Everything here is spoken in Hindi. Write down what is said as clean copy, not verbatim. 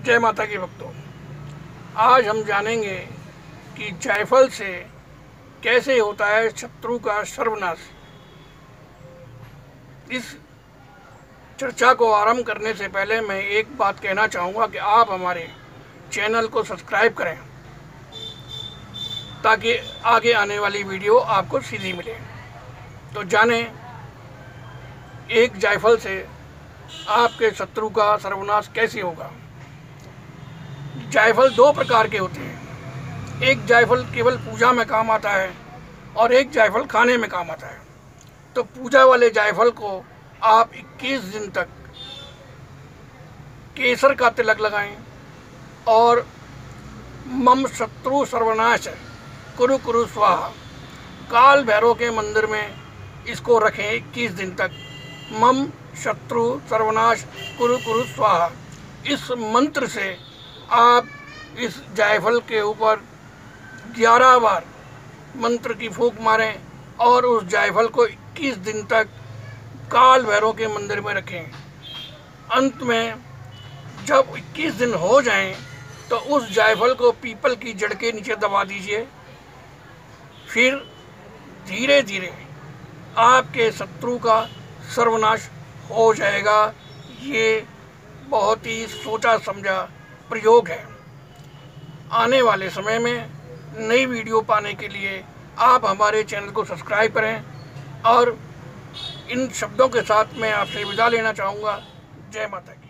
जय माता की भक्तों, आज हम जानेंगे कि जायफल से कैसे होता है शत्रु का सर्वनाश। इस चर्चा को आरंभ करने से पहले मैं एक बात कहना चाहूँगा कि आप हमारे चैनल को सब्सक्राइब करें ताकि आगे आने वाली वीडियो आपको सीधी मिले। तो जानें एक जायफल से आपके शत्रु का सर्वनाश कैसे होगा। जायफल दो प्रकार के होते हैं। एक जायफल केवल पूजा में काम आता है और एक जायफल खाने में काम आता है। तो पूजा वाले जायफल को आप 21 दिन तक केसर का तिलक लगाएं और मम शत्रु सर्वनाश कुरु कुरु स्वाहा काल भैरव के मंदिर में इसको रखें 21 दिन तक। मम शत्रु सर्वनाश कुरु कुरु स्वाहा, इस मंत्र से आप इस जायफल के ऊपर 11 बार मंत्र की फूंक मारें और उस जायफल को 21 दिन तक काल भैरव के मंदिर में रखें। अंत में जब 21 दिन हो जाएं तो उस जायफल को पीपल की जड़ के नीचे दबा दीजिए। फिर धीरे धीरे आपके शत्रु का सर्वनाश हो जाएगा। ये बहुत ही सोचा समझा प्रयोग है। आने वाले समय में नई वीडियो पाने के लिए आप हमारे चैनल को सब्सक्राइब करें और इन शब्दों के साथ मैं आपसे विदा लेना चाहूँगा। जय माता की।